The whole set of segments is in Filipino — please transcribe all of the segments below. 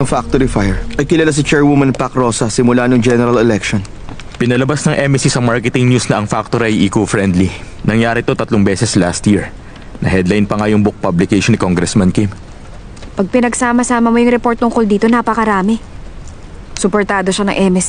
factory fire ay kilala si Chairwoman Pac Rosa simula nung general election. Pinalabas ng MSC sa marketing news na ang factory ay eco-friendly. Nangyari to 3 beses last year. Na-headline pa nga yung book publication ni Congressman Kim. Pag pinagsama-sama mo yung report tungkol dito, napakarami. Suportado siya ng MSC.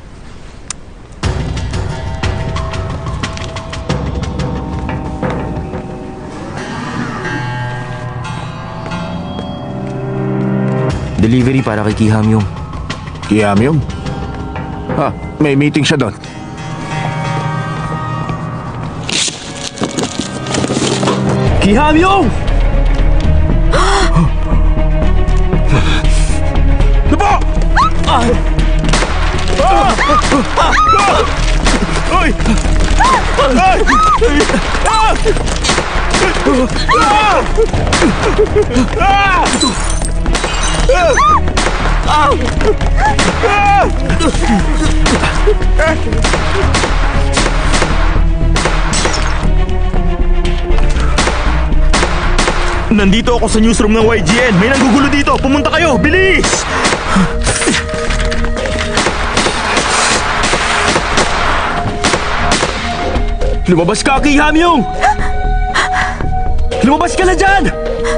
Delivery para kay Kihamyong. Kihamyong? May meeting siya doon. Kihamyong! Diba? Ay! Nandito ako sa newsroom ng YGN. May nanggugulo dito. Pumunta kayo. Bilis! Lumabas ka, Kihamyong! Lumabas ka na dyan!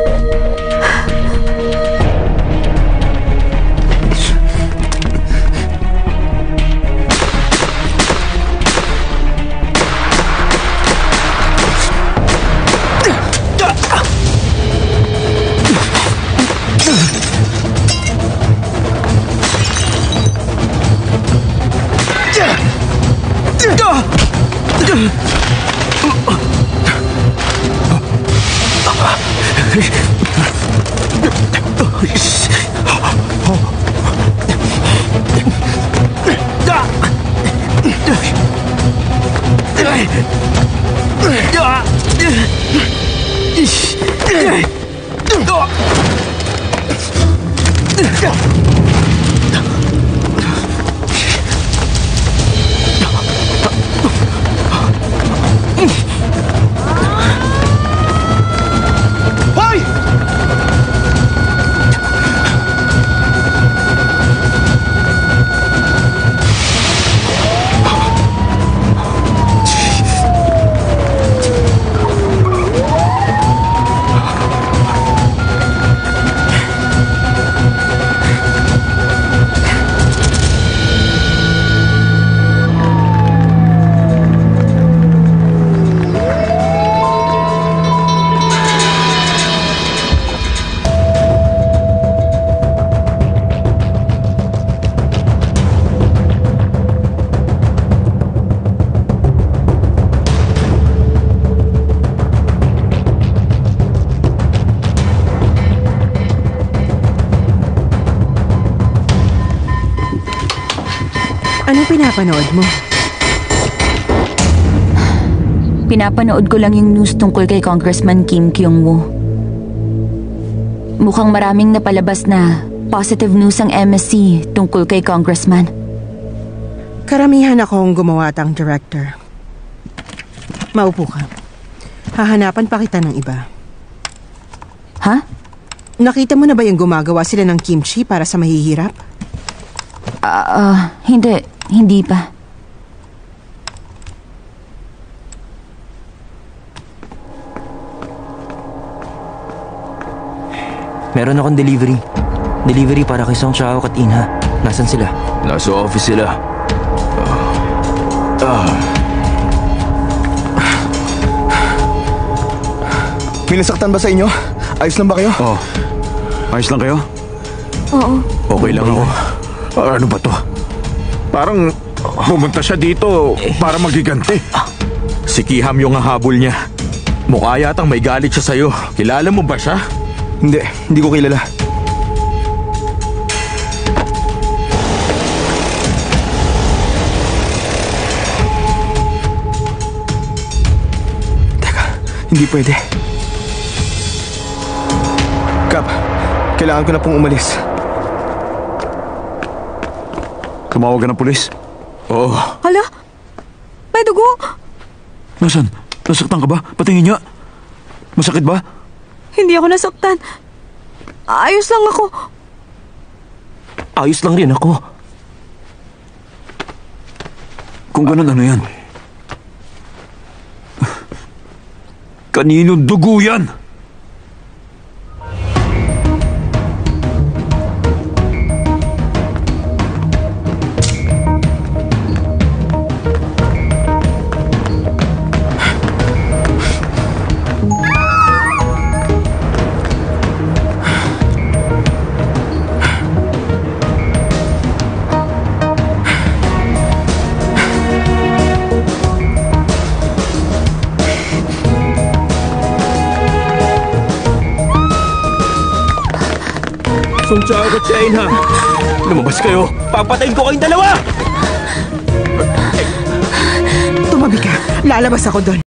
Anong pinapanood mo? Pinapanood ko lang yung news tungkol kay Congressman Kim Kyung-woo. Mukhang maraming napalabas na positive news ang MSC tungkol kay Congressman. Karamihan akong gumawa tang director. Maupo ka. Hahanapan pa kita ng iba. Ha? Nakita mo na ba yung gumagawa sila ng kimchi para sa mahihirap? Hindi pa. Meron akong delivery. Delivery para kay Song Chao at Inha. Nasaan sila? Nasa office sila. May nasaktan ba sa inyo? Ayos lang ba kayo? Ayos lang kayo? Oo. Okay lang ako. Ano ba to? Parang pumunta siya dito para magiganti. Si Kihamyong ang habol niya. Mukha yatang may galit siya sa'yo. Kilala mo ba siya? Hindi ko kilala. Teka, hindi pwede. Kap, kailangan ko na pong umalis. Tumawag ka ng pulis? Oo. Hala? May dugo? Nasaan? Nasaktan ka ba? Patingin niya. Masakit ba? Hindi ako nasaktan. Ayos lang ako. Ayos lang rin ako. Kung ganun, ano yan? Kaninong dugo yan? Song Chao at Inha, lumabas kayo. Papatayin ko kayong dalawa! Tumabi ka. Lalabas ako doon.